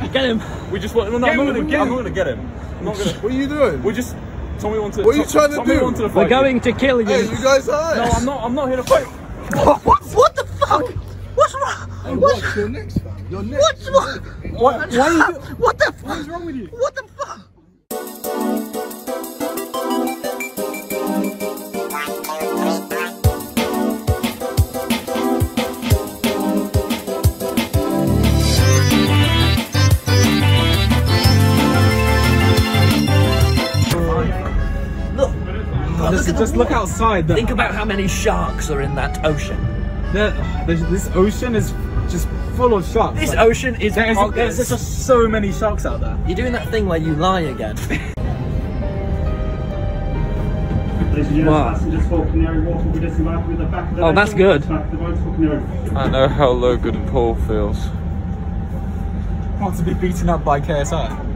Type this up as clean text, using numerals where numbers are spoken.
Get him. We just want. No, I'm not gonna get him. I'm not gonna. What are you doing? We just. Tommy wanted. What are you trying to do? We're going to kill you. Hey, you guys are. No, I'm not. I'm not here to fight. What the fuck? What's wrong? Hey, what's your next, fam? Your next. What's wrong? Why are you? What the fuck? What is wrong with you? What the fuck? Just look outside. Think about how many sharks are in that ocean. This ocean is just full of sharks. This ocean is there's just so many sharks out there. You're doing that thing where you lie again. Wow. Oh, that's good. I know how Logan Paul feels. Want to be beaten up by KSI.